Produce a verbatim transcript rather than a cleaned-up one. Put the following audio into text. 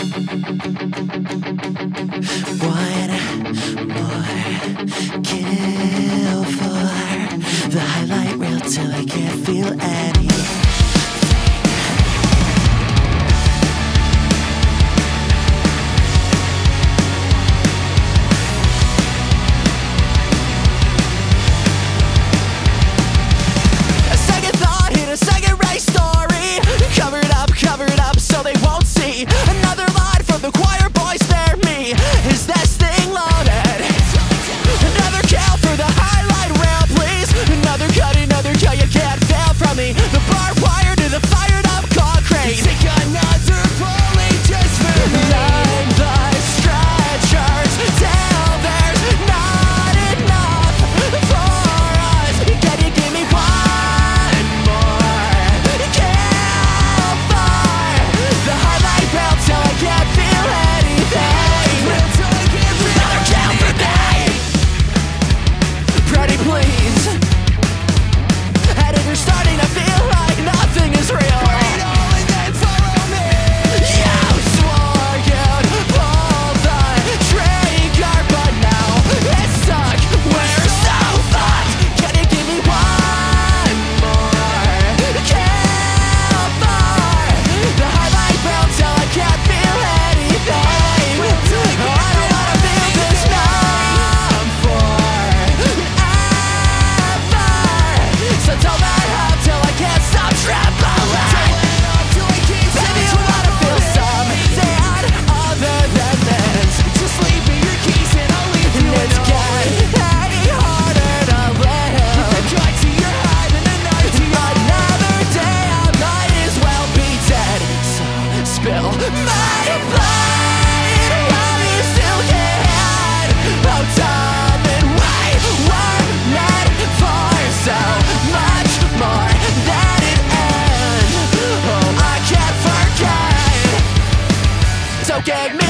One more kill for the highlight reel till I can't feel any. A second thought hit a second race story. Cover it up, cover it up so they won't see. Another line from the choir boys, spare me. Is this thing loaded? Another kill for the highlight rail, please. Another cut, another cut, you can't fail from me. The barbed wire to the fired up concrete. Take another bullet just for me. Line the stretchers till there's not enough for us. Can you give me one more kill for the highlight rail till I can't feel anything? Another kill for me. Pretty please. Editor's starting to feel like nothing is real. You swore you'd pull the trigger, but now it's stuck. We're so fucked. Can you give me one more kill for the highlight rail till I can't feel anything? I don't wanna feel this numb forever. So tell that up till I can't stop trembling. Baby, you wanna feel something other than this. Just leave me your keys and I'll leave you alone. It's getting harder to live. You've got to your hide and a knife to your another day I might as well be dead. So spill my blood while you still can. Oh, time and we were meant for so much more than it ends. Oh, I can't forget. So give me